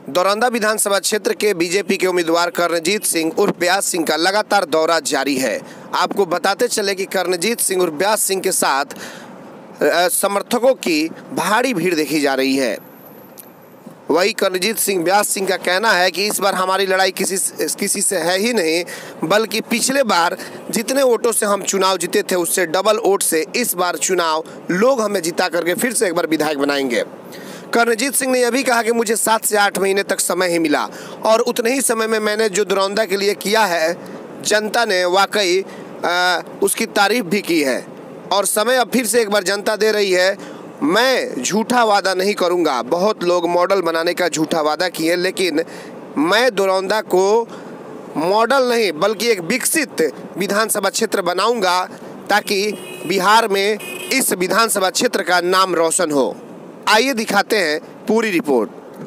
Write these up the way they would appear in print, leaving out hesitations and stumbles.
दौरांदा विधानसभा क्षेत्र के बीजेपी के उम्मीदवार कर्णजीत सिंह उर्फ ब्यास सिंह का लगातार दौरा जारी है। आपको बताते चले कि कर्णजीत सिंह उर्फ ब्यास सिंह के साथ समर्थकों की भारी भीड़ देखी जा रही है। वही कर्णजीत सिंह ब्यास सिंह का कहना है कि इस बार हमारी लड़ाई किसी से है ही नहीं, बल्कि पिछले बार जितने वोटों से हम चुनाव जीते थे उससे डबल वोट से इस बार चुनाव लोग हमें जिता करके फिर से एक बार विधायक बनाएंगे। कर्णजीत सिंह ने यह भी कहा कि मुझे 7 से 8 महीने तक समय ही मिला और उतने ही समय में मैंने जो दौरांदा के लिए किया है, जनता ने वाकई उसकी तारीफ भी की है और समय अब फिर से एक बार जनता दे रही है। मैं झूठा वादा नहीं करूंगा। बहुत लोग मॉडल बनाने का झूठा वादा किए, लेकिन मैं दौरांदा को मॉडल नहीं बल्कि एक विकसित विधानसभा क्षेत्र बनाऊंगा ताकि बिहार में इस विधानसभा क्षेत्र का नाम रोशन हो। आइए दिखाते हैं पूरी रिपोर्ट।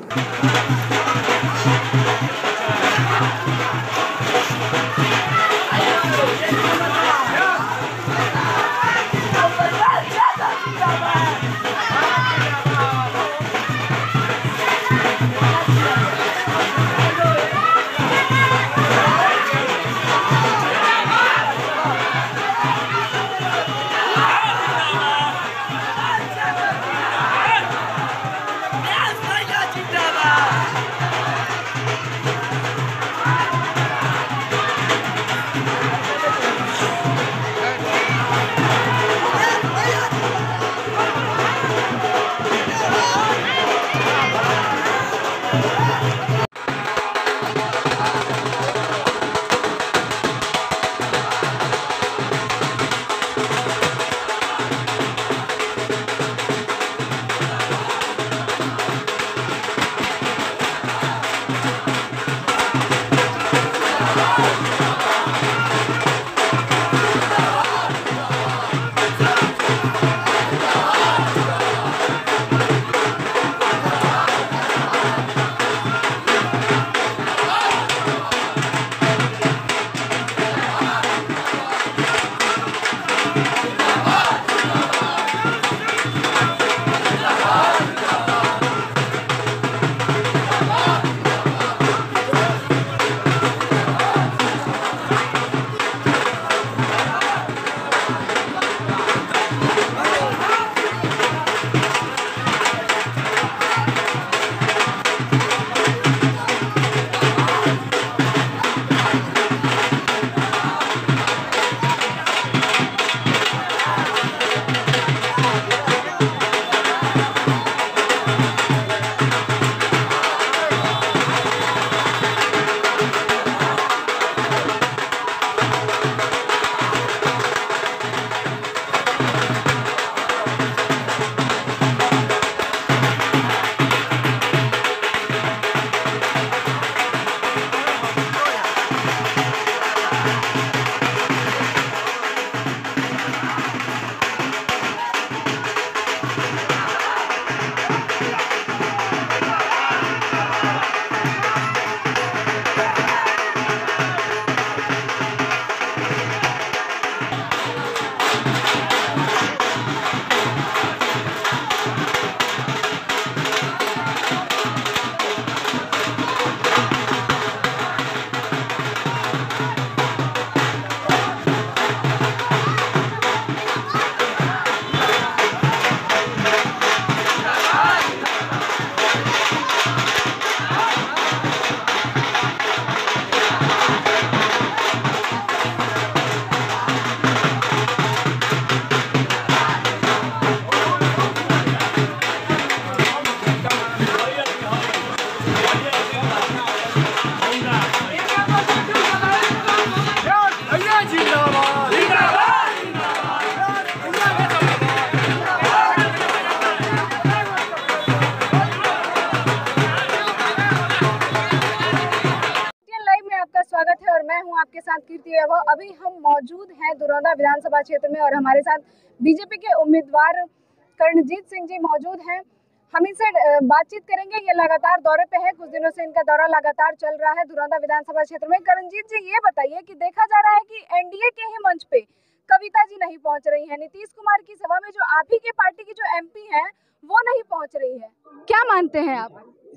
मैं हूं आपके साथ कीर्ति वैभव। अभी हम मौजूद हैं दौरांदा विधानसभा क्षेत्र में और हमारे साथ बीजेपी के उम्मीदवार कर्णजीत सिंह जी मौजूद हैं। हम इनसे बातचीत करेंगे। ये लगातार दौरे पे है, कुछ दिनों से इनका दौरा लगातार चल रहा है दौरांदा विधानसभा क्षेत्र में। कर्णजीत जी, ये बताइए कि देखा जा रहा है कि एनडीए के ही मंच पे कविता जी नहीं पहुंच रही है, नीतीश कुमार की सभा में जो आप ही के पार्टी की जो एमपी हैं वो नहीं पहुंच रही है, क्या मानते हैं आप?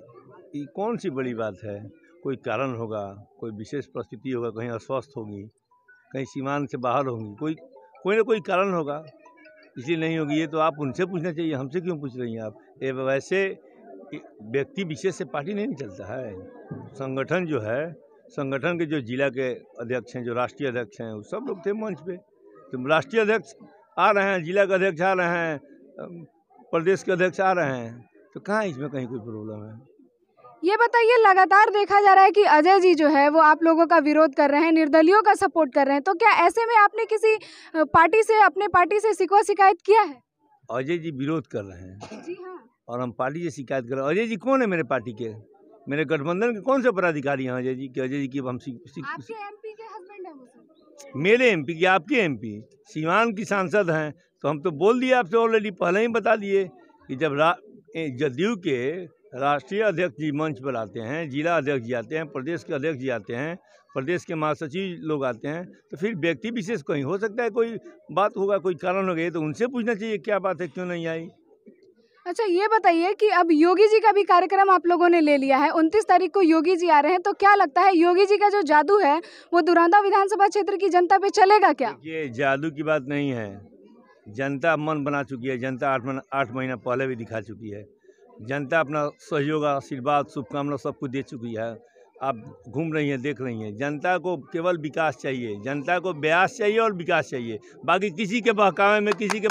ये कौन सी बड़ी बात है? कोई कारण होगा, कोई विशेष परिस्थिति होगा, कहीं अस्वस्थ होगी, कहीं सीमांत से बाहर होंगी, कोई ना कोई कारण होगा, इसलिए नहीं होगी। ये तो आप उनसे पूछना चाहिए, हमसे क्यों पूछ रही हैं आप? ये वैसे व्यक्ति विशेष से पार्टी नहीं चलता है। संगठन जो है, संगठन के जो जिला के अध्यक्ष हैं, जो राष्ट्रीय अध्यक्ष हैं, वो सब लोग थे मंच पे। तो राष्ट्रीय अध्यक्ष आ रहे हैं, जिला के अध्यक्ष आ रहे हैं, प्रदेश के अध्यक्ष आ रहे हैं, तो कहाँ इसमें कहीं कोई प्रॉब्लम है? ये बताइए, लगातार देखा जा रहा है कि अजय जी जो है वो आप लोगों का विरोध कर रहे हैं, निर्दलियों का सपोर्ट कर रहे हैं, तो क्या ऐसे में आपने किसी पार्टी से, अपने पार्टी से शिकवा शिकायत किया है? अजय जी विरोध कर रहे हैं जी हाँ। और हम पार्टी से शिकायत कर रहे हैं। अजय जी कौन है मेरे पार्टी के? मेरे गठबंधन के कौन से पदाधिकारी हैं अजय जी के? अजय जी की हम आपके एमपी के हस्बैंड हैं वो सर? मेरे एमपी की, आपके एमपी, सीवान की सांसद हैं, तो हम तो बोल दिए आपसे ऑलरेडी, पहले ही बता दिए कि जब जदयू के राष्ट्रीय अध्यक्ष जी मंच पर आते हैं, जिला अध्यक्ष जी आते हैं, प्रदेश के अध्यक्ष जी आते हैं, प्रदेश के महासचिव लोग आते हैं, तो फिर व्यक्ति विशेष कहीं हो सकता है, कोई बात होगा, कोई कारण हो गया, तो उनसे पूछना चाहिए क्या बात है, क्यों नहीं आई। अच्छा, ये बताइए कि अब योगी जी का भी कार्यक्रम आप लोगों ने ले लिया है, 29 तारीख को योगी जी आ रहे हैं, तो क्या लगता है योगी जी का जो जादू है वो दुरांदा विधानसभा क्षेत्र की जनता पे चलेगा क्या? ये जादू की बात नहीं है, जनता मन बना चुकी है, जनता 8 महीना पहले भी दिखा चुकी है, जनता अपना सहयोग, आशीर्वाद, शुभकामना सब कुछ दे चुकी है। आप घूम रही हैं, देख रही हैं, जनता को केवल विकास चाहिए, जनता को ब्यास चाहिए और विकास चाहिए, बाकी किसी के बहकावे में, किसी के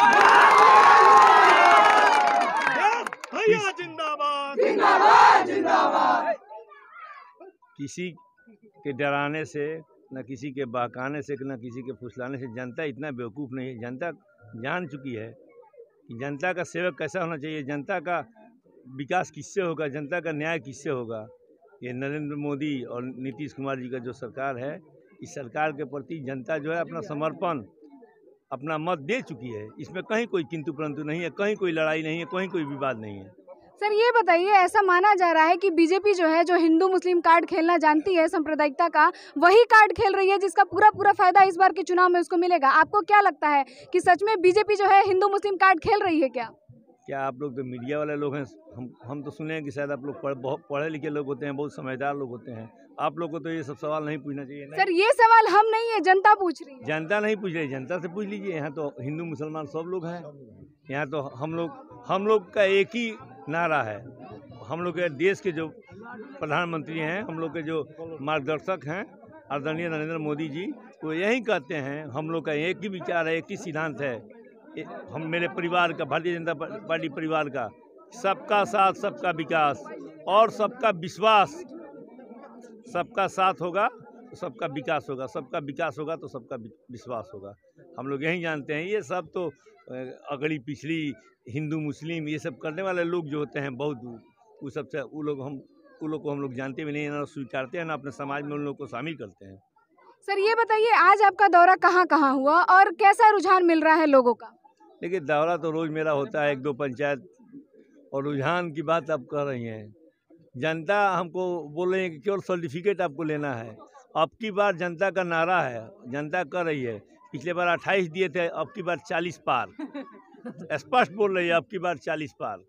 किसी के डराने से, न किसी के बहकाने से, न किसी के फुसलाने से जनता इतना बेवकूफ़ नहीं है। जनता जान चुकी है कि जनता का सेवक कैसा होना चाहिए, जनता का विकास किससे होगा, जनता का न्याय किससे होगा। ये नरेंद्र मोदी और नीतीश कुमार जी का जो सरकार है, इस सरकार के प्रति जनता जो है अपना समर्पण, अपना मत दे चुकी है। इसमें कहीं कोई किंतु परंतु नहीं है, कहीं कोई लड़ाई नहीं है, कहीं कोई विवाद नहीं है। सर ये बताइए, ऐसा माना जा रहा है कि बीजेपी जो है, जो हिंदू मुस्लिम कार्ड खेलना जानती है सांप्रदायिकता का, वही कार्ड खेल रही है जिसका पूरा फायदा इस बार के चुनाव में उसको मिलेगा। आपको क्या लगता है कि सच में बीजेपी जो है हिंदू मुस्लिम कार्ड खेल रही है क्या? क्या आप लोग तो मीडिया वाले लोग हैं, हम तो सुने हैं कि शायद आप लोग बहुत पढ़े लिखे लोग होते हैं, बहुत समझदार लोग होते हैं, आप लोग को तो ये सब सवाल नहीं पूछना चाहिए। सर ये सवाल हम नहीं है, जनता पूछ रही है। जनता नहीं पूछ रही, जनता से पूछ लीजिए। यहाँ तो हिंदू मुसलमान सब लोग हैं, यहाँ तो हम लोग का एक ही नारा है। हम लोग के देश के जो प्रधानमंत्री हैं, हम लोग के जो मार्गदर्शक हैं आदरणीय नरेंद्र मोदी जी, वो यही कहते हैं, हम लोग का एक ही विचार है, एक ही सिद्धांत है, हम मेरे परिवार का, भारतीय जनता पार्टी परिवार का, सबका साथ सबका विकास और सबका विश्वास। सबका साथ होगा तो सबका विकास होगा, सबका विकास होगा तो सबका विश्वास होगा। हम लोग यही जानते हैं। ये सब तो अगली पिछली हिंदू मुस्लिम ये सब करने वाले लोग जो होते हैं बहुत, वो सबसे वो लोग को हम लोग जानते भी नहीं, ना स्वीकारते हैं, ना अपने समाज में उन लोग को शामिल करते हैं। सर ये बताइए, आज आपका दौरा कहाँ हुआ और कैसा रुझान मिल रहा है लोगों का? देखिए, दौरा तो रोज़ मेरा होता है, 1-2 पंचायत, और रुझान की बात आप कर रही हैं। जनता हमको बोल रही है कि केवल सर्टिफिकेट आपको लेना है। अब की बार जनता का नारा है, जनता कर रही है, पिछले बार 28 दिए थे, अब की बार 40 पार स्पष्ट बोल रही है, अब की बार 40 पार।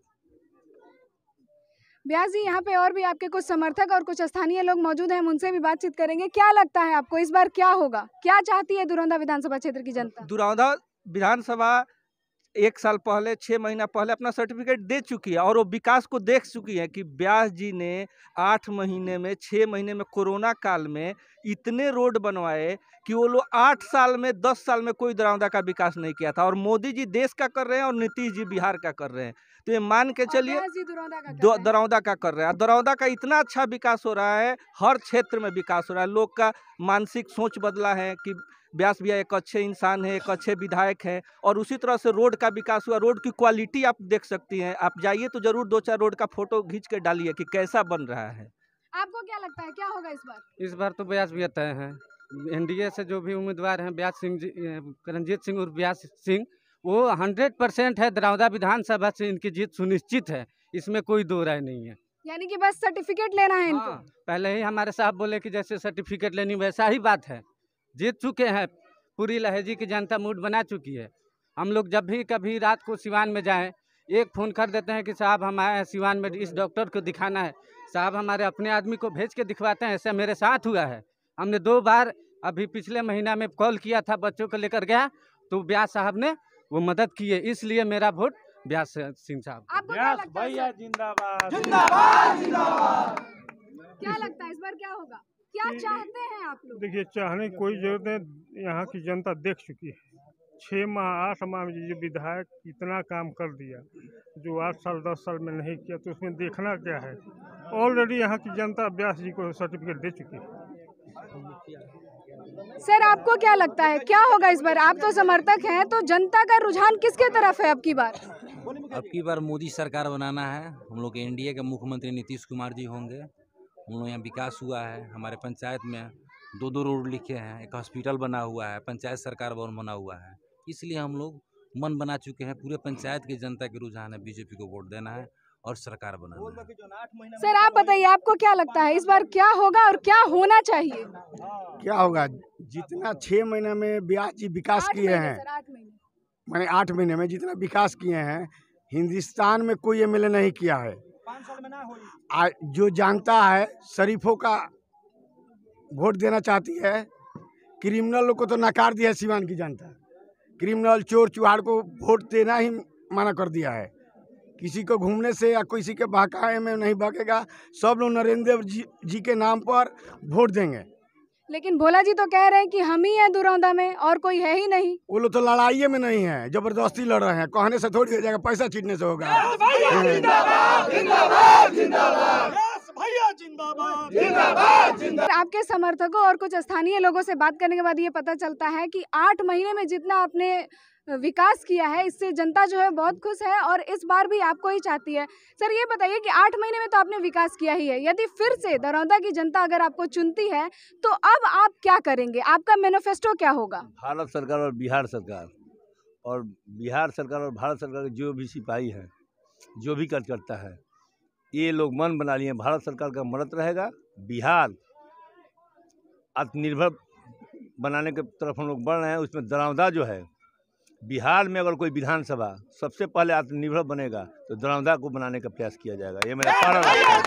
ब्यास जी, यहाँ पे और भी आपके कुछ समर्थक और कुछ स्थानीय लोग मौजूद हैं, हम उनसे भी बातचीत करेंगे। क्या लगता है आपको इस बार क्या होगा, क्या चाहती है दुरौंदा विधानसभा क्षेत्र की जनता? दुरौंदा विधानसभा 1 साल पहले, 6 महीना पहले अपना सर्टिफिकेट दे चुकी है और वो विकास को देख चुकी है कि व्यास जी ने 8 महीने में, 6 महीने में, कोरोना काल में इतने रोड बनवाए कि वो लोग 8 साल में, 10 साल में कोई दरौंदा का विकास नहीं किया था। और मोदी जी देश का कर रहे हैं और नीतीश जी बिहार का कर रहे हैं, तो ये मान के चलिए दरौंदा का कर रहे हैं। दरौंदा का इतना अच्छा विकास हो रहा है, हर क्षेत्र में विकास हो रहा है। लोग का मानसिक सोच बदला है कि व्यास भैया एक अच्छे इंसान है, एक अच्छे विधायक हैं, और उसी तरह से रोड का विकास हुआ। रोड की क्वालिटी आप देख सकती हैं, आप जाइए तो जरूर 2-4 रोड का फोटो खींच के डालिए कि कैसा बन रहा है। आपको क्या लगता है क्या होगा इस बार? इस बार तो व्यास भैया तय हैं। एनडीए से जो भी उम्मीदवार हैं, व्यास सिंह जी, करणजीत सिंह और व्यास सिंह, वो 100% है। दरौंदा विधानसभा से इनकी जीत सुनिश्चित है, इसमें कोई दो राय नहीं है। यानी कि बस सर्टिफिकेट लेना है इनको। पहले ही हमारे साहब बोले कि जैसे सर्टिफिकेट लेनी, वैसा ही बात है। जीत चुके हैं, पूरी लहेजी की जनता मूड बना चुकी है। हम लोग जब भी कभी रात को सिवान में जाएं, एक फ़ोन कर देते हैं कि साहब हम आए हैं सिवान में, इस डॉक्टर को दिखाना है। साहब हमारे अपने आदमी को भेज के दिखवाते हैं। ऐसा मेरे साथ हुआ है। हमने 2 बार अभी पिछले महीना में कॉल किया था, बच्चों को लेकर गया तो व्यास साहब ने वो मदद की है, इसलिए मेरा वोट व्यास सिंह साहब को। आपको क्या लगता है भैया सर? जिंदाबाद। क्या लगता है इस बार क्या होगा? क्या चाहते हैं आप लोग? देखिए, चाहने की कोई जरूरत नहीं, यहाँ की जनता देख चुकी है। 6 माह 8 माह में ये विधायक इतना काम कर दिया जो 8 साल 10 साल में नहीं किया, तो उसमें देखना क्या है। ऑलरेडी यहाँ की जनता व्यास जी को सर्टिफिकेट दे चुकी है। सर आपको क्या लगता है क्या होगा इस बार? आप तो समर्थक हैं, तो जनता का रुझान किसके तरफ है अब की बार? अब की बार मोदी सरकार बनाना है। हम लोग के एनडीए के मुख्यमंत्री नीतीश कुमार जी होंगे। हम लोग यहाँ विकास हुआ है, हमारे पंचायत में 2 रोड लिखे हैं, एक हॉस्पिटल बना हुआ है, पंचायत सरकार भवन बना हुआ है। इसलिए हम लोग मन बना चुके हैं, पूरे पंचायत की जनता के रुझान है बीजेपी को वोट देना है और सरकार बनाना है। सर आप बताइए आपको क्या लगता है इस बार क्या होगा और क्या होना चाहिए? क्या होगा? जितना 6 महीने में व्यास जी विकास 8 किए महीने हैं, सर, 8 महीने। मैंने 8 महीने में जितना विकास किए हैं, हिंदुस्तान में कोई एमएलए नहीं किया है। जो जानता है शरीफों का वोट देना चाहती है, क्रिमिनल को तो नकार दिया है सिवान की जनता। क्रिमिनल चोर चुहाड़ को वोट देना ही मना कर दिया है। किसी को घूमने से या किसी के बहकावे में नहीं बकेगा। सब लोग नरेंद्र जी के नाम पर वोट देंगे। लेकिन भोला जी तो कह रहे हैं कि हम ही हैं दुरौंदा में और कोई है ही नहीं। वो लोग तो लड़ाई में नहीं है, जबरदस्ती लड़ रहे हैं। कहने से थोड़ी हो जाएगा, पैसा छीटने से होगा। आपके समर्थकों और कुछ स्थानीय लोगों से बात करने के बाद ये पता चलता है कि 8 महीने में जितना आपने विकास किया है, इससे जनता जो है बहुत खुश है और इस बार भी आपको ही चाहती है। सर ये बताइए कि 8 महीने में तो आपने विकास किया ही है, यदि फिर से दरौंदा की जनता अगर आपको चुनती है तो अब आप क्या करेंगे? आपका मैनिफेस्टो क्या होगा? भारत सरकार और बिहार सरकार और भारत सरकार के जो भी सिपाही हैं, जो भी कार्यकर्ता है, ये लोग मन बना लिए भारत सरकार का मदद रहेगा। बिहार आत्मनिर्भर बनाने के तरफ हम लोग बढ़ रहे हैं। उसमें दरौंदा जो है, बिहार में अगर कोई विधानसभा सबसे पहले आत्मनिर्भर बनेगा तो दरौंदा को बनाने का प्रयास किया जाएगा। ये मेरा सारा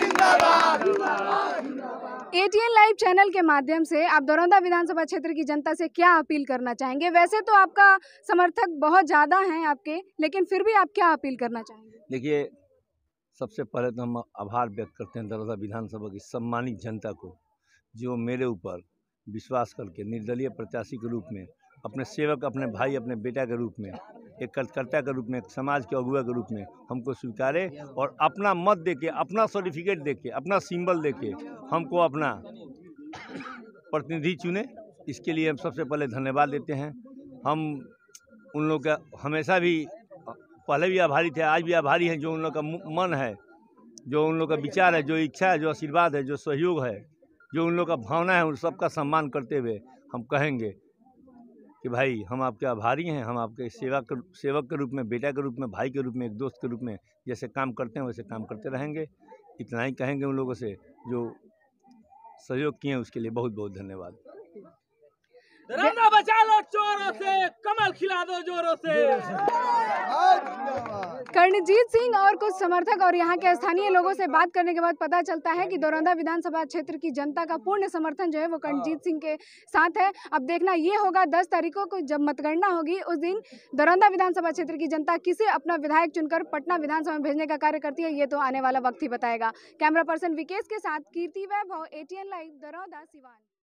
ATN लाइव चैनल के माध्यम से आप दरौंदा विधानसभा क्षेत्र की जनता से क्या अपील करना चाहेंगे? वैसे तो आपका समर्थक बहुत ज़्यादा हैं आपके, लेकिन फिर भी आप क्या अपील करना चाहेंगे? देखिए, सबसे पहले तो हम आभार व्यक्त करते हैं दरौंदा विधानसभा की सम्मानित जनता को, जो मेरे ऊपर विश्वास करके निर्दलीय प्रत्याशी के रूप में, अपने सेवक, अपने भाई, अपने बेटा के रूप में, एक कार्यकर्ता के रूप में, एक समाज के अगुआ के रूप में हमको स्वीकारे और अपना मत देके, अपना सर्टिफिकेट देके, अपना सिंबल देके हमको अपना प्रतिनिधि चुने। इसके लिए हम सबसे पहले धन्यवाद देते हैं। हम उन लोग का हमेशा भी, पहले भी आभारी थे, आज भी आभारी हैं। जो उन लोग का मन है, जो उन लोग का विचार है, जो इच्छा है, जो आशीर्वाद है, जो सहयोग है, जो उन लोग का भावना है, उन सबका सम्मान करते हुए हम कहेंगे कि भाई हम आपके आभारी हैं। हम आपके सेवक के रूप में, बेटा के रूप में, भाई के रूप में, एक दोस्त के रूप में जैसे काम करते हैं वैसे काम करते रहेंगे। इतना ही कहेंगे उन लोगों से जो सहयोग किए, उसके लिए बहुत बहुत धन्यवाद। दरौंदा बचा लो चोरों से, कमल खिला दो जोरों से। कर्णजीत सिंह और कुछ समर्थक और यहाँ के स्थानीय लोगों से बात करने के बाद पता चलता है कि दरौंदा विधानसभा क्षेत्र की जनता का पूर्ण समर्थन जो है वो कर्णजीत सिंह के साथ है। अब देखना ये होगा 10 तारीखों को जब मतगणना होगी, उस दिन दरौंदा विधानसभा क्षेत्र की जनता किसे अपना विधायक चुनकर पटना विधानसभा में भेजने का कार्य करती है, ये तो आने वाला वक्त ही बताएगा। कैमरा पर्सन विकेश के साथ कीर्ति वैभव, ATN लाइव, दरौंदा, सिवान।